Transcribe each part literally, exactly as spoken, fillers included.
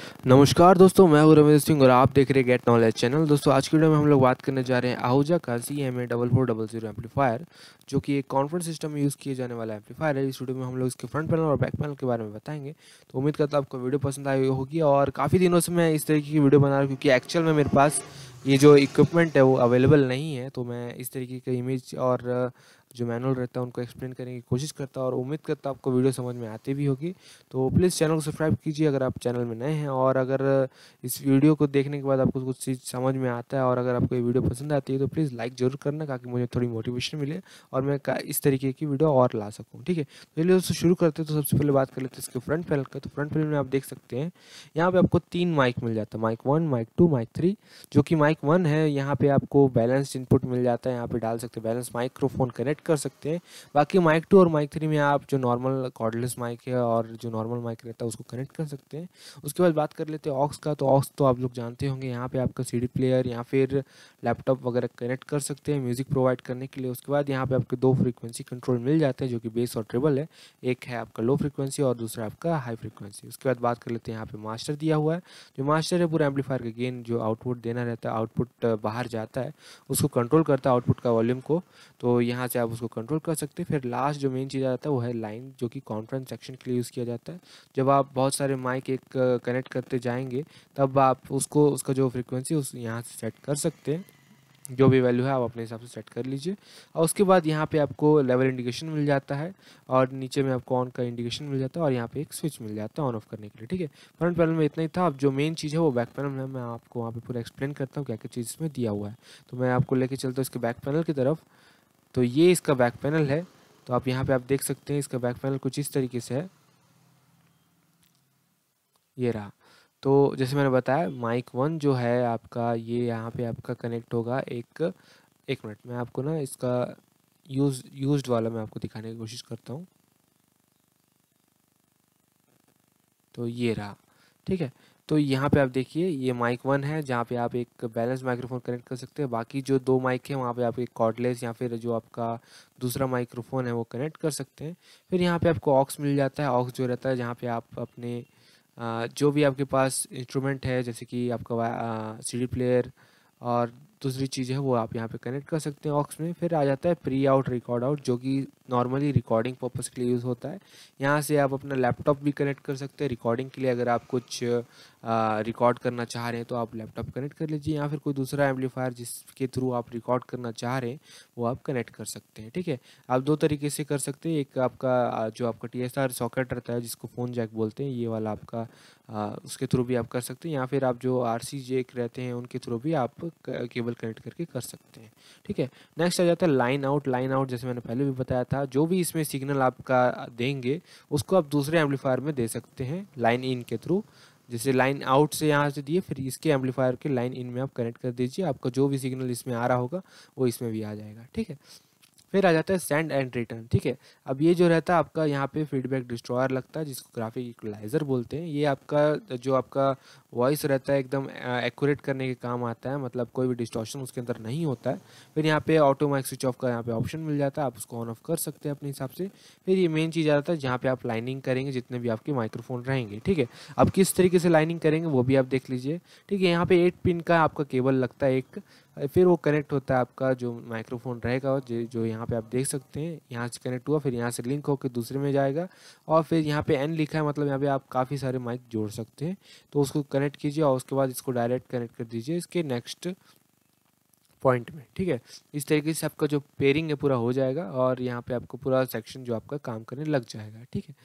नमस्कार दोस्तों, मैं हूं रमेश सिंह और आप देख रहे हैं गेट नॉलेज चैनल। दोस्तों आज की वीडियो में हम लोग बात करने जा रहे हैं आहूजा का C M A double four double zero amplifier, जो कि एक कॉन्फ्रेंस सिस्टम में यूज़ किए जाने वाला एम्पलीफायर है। इस वीडियो में हम लोग इसके फ्रंट पैनल और बैक पैनल के बारे में बताएंगे। तो उम्मीद करता हूं आपको वीडियो पसंद आई होगी। और काफ़ी दिनों से मैं इस तरीके की वीडियो बना रहा हूँ, क्योंकि एक्चुअल में मेरे पास ये जो इक्विपमेंट है वो अवेलेबल नहीं है। तो मैं इस तरीके के इमेज और जो मैनुअल रहता है उनको एक्सप्लेन करने की कोशिश करता हूँ, और उम्मीद करता हूँ आपको वीडियो समझ में आती भी होगी। तो प्लीज़ चैनल को सब्सक्राइब कीजिए अगर आप चैनल में नए हैं। और अगर इस वीडियो को देखने के बाद आपको कुछ चीज़ समझ में आता है और अगर आपको ये वीडियो पसंद आती है तो प्लीज़ लाइक ज़रूर करना, ताकि मुझे थोड़ी मोटिवेशन मिले और मैं इस तरीके की वीडियो और ला सकूँ। ठीक है, तो चलिए दोस्तों शुरू करते हैं। तो सबसे पहले बात कर लेते हैं इसके फ्रंट पैनल का। तो फ्रंट पैनल में आप देख सकते हैं यहाँ पे आपको तीन माइक मिल जाता है, mic one, mic two, mic three. जो कि माइक वन है, यहाँ पे आपको बैलेंस इनपुट मिल जाता है, यहाँ पे डाल सकते हैं बैलेंस माइक्रोफोन कनेक्ट कर सकते हैं। बाकी माइक टू और माइक थ्री में आप जो नॉर्मल कॉर्डलेस माइक है और जो नॉर्मल माइक रहता है उसको कनेक्ट कर सकते हैं। उसके बाद बात कर लेते हैं ऑक्स का। तो ऑक्स तो आप लोग जानते होंगे, यहाँ पे आपका सीडी प्लेयर या फिर लैपटॉप वगैरह कनेक्ट कर सकते हैं म्यूज़िक प्रोवाइड करने के लिए। उसके बाद यहाँ पे आपके दो फ्रीक्वेंसी कंट्रोल मिल जाते हैं, जो कि बेस और ट्रिबल है। एक है आपका लो फ्रीक्वेंसी और दूसरा आपका हाई फ्रीक्वेंसी। उसके बाद बात कर लेते हैं यहाँ पे मास्टर दिया हुआ है। जो मास्टर है पूरा एम्पलीफायर का गेन जो आउटपुट देना रहता है, आउटपुट बाहर जाता है उसको कंट्रोल करता है, आउटपुट का वॉल्यूम को। तो यहाँ से आप उसको कंट्रोल कर सकते हैं। फिर लास्ट जो मेन चीज़ आता है वो है लाइन, जो कि कॉन्फ्रेंस सेक्शन के लिए यूज़ किया जाता है। जब आप बहुत सारे माइक एक कनेक्ट करते जाएंगे तब आप उसको उसका जो फ्रीक्वेंसी उस यहाँ से सेट कर सकते हैं। जो भी वैल्यू है आप अपने हिसाब से सेट कर लीजिए। और उसके बाद यहाँ पे आपको लेवल इंडिकेशन मिल जाता है और नीचे में आपको ऑन का इंडिकेशन मिल जाता है, और यहाँ पे एक स्विच मिल जाता है ऑन ऑफ करने के लिए। ठीक है, फ्रंट पैनल में इतना ही था। अब जो मेन चीज़ है वो बैक पैनल में मैं आपको वहाँ पे पूरा एक्सप्लेन करता हूँ क्या क्या चीज़ इसमें दिया हुआ है। तो मैं आपको लेके चलता हूँ इसके बैक पैनल की तरफ। तो ये इसका बैक पैनल है। तो आप यहाँ पे आप देख सकते हैं इसका बैक पैनल कुछ इस तरीके से है, ये रहा। तो जैसे मैंने बताया माइक वन जो है आपका, ये यहाँ पे आपका कनेक्ट होगा एक एक मिनट में आपको ना इसका यूज यूज्ड वाला मैं आपको दिखाने की कोशिश करता हूँ। तो ये रहा, ठीक है। तो यहाँ पे आप देखिए ये माइक वन है, जहाँ पे आप एक बैलेंस माइक्रोफोन कनेक्ट कर सकते हैं। बाकी जो दो माइक है वहाँ पे आप एक कॉर्डलेस या फिर जो आपका दूसरा माइक्रोफोन है वो कनेक्ट कर सकते हैं। फिर यहाँ पे आपको ऑक्स मिल जाता है। ऑक्स जो रहता है जहाँ पे आप अपने आ, जो भी आपके पास इंस्ट्रूमेंट है, जैसे कि आपका सीडी प्लेयर और दूसरी चीज़ है वो आप यहाँ पे कनेक्ट कर सकते हैं ऑक्स में। फिर आ जाता है प्री आउट रिकॉर्ड आउट, जो कि नॉर्मली रिकॉर्डिंग पर्पस के लिए यूज़ होता है। यहाँ से आप अपना लैपटॉप भी कनेक्ट कर सकते हैं रिकॉर्डिंग के लिए। अगर आप कुछ रिकॉर्ड करना चाह रहे हैं तो आप लैपटॉप कनेक्ट कर लीजिए, या फिर कोई दूसरा एम्पलीफायर जिसके थ्रू आप रिकॉर्ड करना चाह रहे हैं वो आप कनेक्ट कर सकते हैं। ठीक है, आप दो तरीके से कर सकते हैं। एक आपका जो आपका टी एस आर सॉकेट रहता है जिसको फ़ोन जैक बोलते हैं, ये वाला आपका आ, उसके थ्रू भी आप कर सकते हैं, या फिर आप जो आर सी जैक रहते हैं उनके थ्रू भी आप केबल कनेक्ट करके कर सकते हैं। ठीक है, नेक्स्ट आ जाता है लाइन आउट। लाइन आउट जैसे मैंने पहले भी बताया था, जो भी इसमें सिग्नल आपका देंगे उसको आप दूसरे एम्पलीफायर में दे सकते हैं लाइन इन के थ्रू। जैसे लाइन आउट से यहाँ से दिए, फिर इसके एम्पलीफायर के लाइन इन में आप कनेक्ट कर दीजिए, आपका जो भी सिग्नल इसमें आ रहा होगा वो इसमें भी आ जाएगा। ठीक है, फिर आ जाता है सेंड एंड रिटर्न। ठीक है, अब ये जो रहता है आपका यहाँ पे फीडबैक डिस्ट्रॉयर लगता है, जिसको ग्राफिक इक्वलाइजर बोलते हैं। ये आपका जो आपका वॉइस रहता है एकदम एक्यूरेट करने के काम आता है, मतलब कोई भी डिस्टॉर्शन उसके अंदर नहीं होता है। फिर यहाँ पे ऑटो माइक स्विच ऑफ का यहाँ पे ऑप्शन मिल जाता है, आप उसको ऑन ऑफ कर सकते हैं अपने हिसाब से। फिर ये मेन चीज़ आ जाता है जहाँ पे आप लाइनिंग करेंगे जितने भी आपके माइक्रोफोन रहेंगे। ठीक है, अब किस तरीके से लाइनिंग करेंगे वो भी आप देख लीजिए। ठीक है, यहाँ पे एट पिन का आपका केबल लगता है एक, फिर वो कनेक्ट होता है आपका जो माइक्रोफोन रहेगा, जो जो यहाँ पे आप देख सकते हैं यहाँ से कनेक्ट हुआ, फिर यहाँ से लिंक होकर दूसरे में जाएगा। और फिर यहाँ पे एन लिखा है, मतलब यहाँ पे आप काफ़ी सारे माइक जोड़ सकते हैं। तो उसको कनेक्ट कीजिए और उसके बाद इसको डायरेक्ट कनेक्ट कर दीजिए इसके नेक्स्ट पॉइंट में। ठीक है, इस तरीके से आपका जो पेयरिंग है पूरा हो जाएगा और यहाँ पे आपको पूरा सेक्शन जो आपका काम करने लग जाएगा। ठीक है,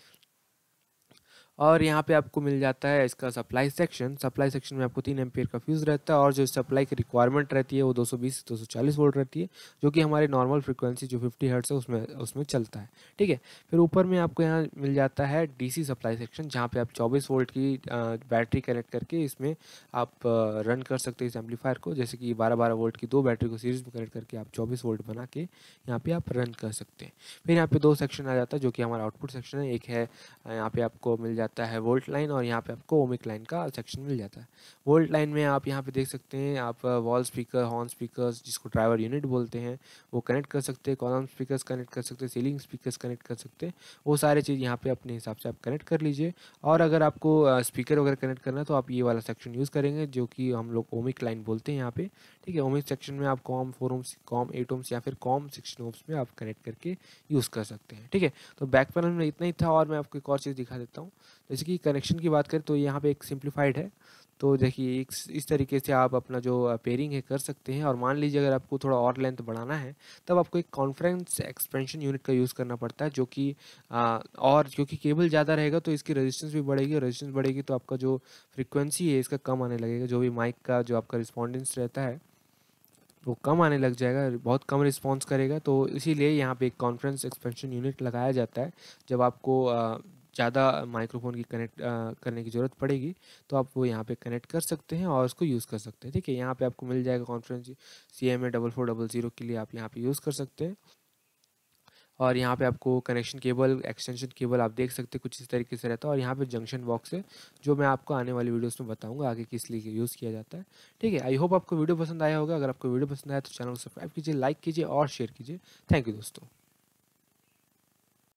और यहाँ पे आपको मिल जाता है इसका सप्लाई सेक्शन। सप्लाई सेक्शन में आपको तीन एम्पियर का फ्यूज़ रहता है, और जो सप्लाई की रिक्वायरमेंट रहती है वो दो सौ बीस से दो सौ चालीस वोल्ट रहती है, जो कि हमारे नॉर्मल फ्रीक्वेंसी जो फिफ्टी हर्ट्ज है उसमें उसमें चलता है। ठीक है, फिर ऊपर में आपको यहाँ मिल जाता है डीसी सप्लाई सेक्शन, जहाँ पे आप चौबीस वोल्ट की बैटरी कनेक्ट करके इसमें आप रन कर सकते हैं इस एम्पलीफायर को। जैसे कि बारह बारह वोल्ट की दो बैटरी को सीरीज में कनेक्ट करके आप चौबीस वोल्ट बना के यहाँ पे आप रन कर सकते हैं। फिर यहाँ पे दो सेक्शन आ जाता है जो कि हमारा आउटपुट सेक्शन है। एक है यहाँ पे आपको मिल जाता जाता है वोल्ट लाइन और यहाँ पे आपको ओमिक लाइन का सेक्शन मिल जाता है। वोल्ट लाइन में आप यहाँ पे देख सकते हैं आप वॉल स्पीकर, हॉर्न स्पीकर्स जिसको ड्राइवर यूनिट बोलते हैं वो कनेक्ट कर सकते हैं, कॉलम स्पीकर्स कनेक्ट कर सकते हैं, सीलिंग स्पीकर्स कनेक्ट कर सकते हैं। वो सारे चीज़ यहाँ पे अपने हिसाब से आप कनेक्ट कर लीजिए। और अगर आपको स्पीकर वगैरह कनेक्ट करना है तो आप ये वाला सेक्शन यूज़ करेंगे जो कि हम लोग ओमिक लाइन बोलते हैं यहाँ पे, ठीक है। ओमिक सेक्शन में आप com four ohms, com eight ohms या फिर कॉम सिक्सटीन ओम्स में आप कनेक्ट करके यूज़ कर सकते हैं, ठीक है। तो बैक पैनल में इतना ही था और मैं आपको एक और चीज़ दिखा देता हूँ। जैसे कि कनेक्शन की बात करें तो यहाँ पे एक सिंप्लीफाइड है। तो देखिए एक इस तरीके से आप अपना जो पेयरिंग है कर सकते हैं। और मान लीजिए अगर आपको थोड़ा और लेंथ बढ़ाना है तब आपको एक कॉन्फ्रेंस एक्सपेंशन यूनिट का यूज़ करना पड़ता है, जो कि आ, और क्योंकि केबल ज़्यादा रहेगा तो इसकी रेजिस्टेंस भी बढ़ेगी, रेजिस्टेंस बढ़ेगी तो आपका जो फ्रीक्वेंसी है इसका कम आने लगेगा, जो भी माइक का जो आपका रिस्पॉन्डेंस रहता है वो कम आने लग जाएगा, बहुत कम रिस्पॉन्स करेगा। तो इसीलिए यहाँ पे एक कॉन्फ्रेंस एक्सपेंशन यूनिट लगाया जाता है। जब आपको ज़्यादा माइक्रोफोन की कनेक्ट करने की ज़रूरत पड़ेगी तो आप वो यहाँ पे कनेक्ट कर सकते हैं और उसको यूज़ कर सकते हैं, ठीक है। यहाँ पे आपको मिल जाएगा conference C M A double four double zero के लिए आप यहाँ पे यूज़ कर सकते हैं। और यहाँ पे आपको कनेक्शन केबल, एक्सटेंशन केबल आप देख सकते हैं कुछ इस तरीके से रहता है। और यहाँ पे जंक्शन बॉक्स है जो मैं आपको आने वाली वीडियोस में बताऊंगा आगे किस लिए यूज़ किया जाता है, ठीक है। आई होप आपको वीडियो पसंद आया होगा। अगर आपको वीडियो पसंद आया तो चैनल को सब्सक्राइब कीजिए, लाइक कीजिए और शेयर कीजिए। थैंक यू दोस्तों।